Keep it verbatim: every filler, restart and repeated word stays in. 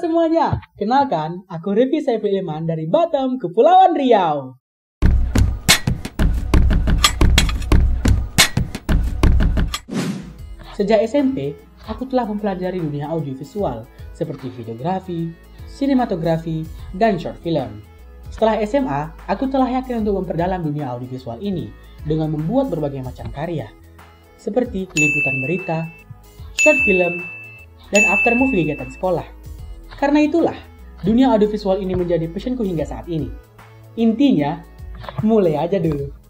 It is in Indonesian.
semuanya, kenalkan aku Rifki Saiful Iman dari Batam, Kepulauan Riau. Sejak S M P, aku telah mempelajari dunia audiovisual seperti videografi, sinematografi, dan short film. Setelah S M A, aku telah yakin untuk memperdalam dunia audiovisual ini dengan membuat berbagai macam karya, seperti liputan berita, short film, dan after movie kegiatan sekolah. Karena itulah, dunia audiovisual ini menjadi passionku hingga saat ini. Intinya, mulai aja dulu.